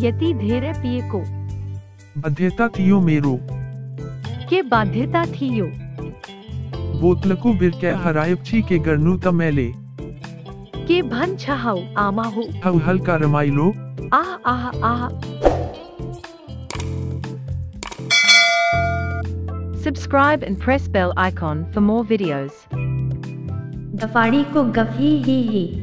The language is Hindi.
यति धेरै पिएको बाध्यता थियो मेरो। के बाध्यता थियो? बोतलको बिर्क्या हराएप छि के गर्नु त मैले। के भन्छ हौ आमा हो? हौ हल्का रमाइलो। आह आह आह। Subscribe and press bell icon for more videos. गफाड़ी को गफी ही।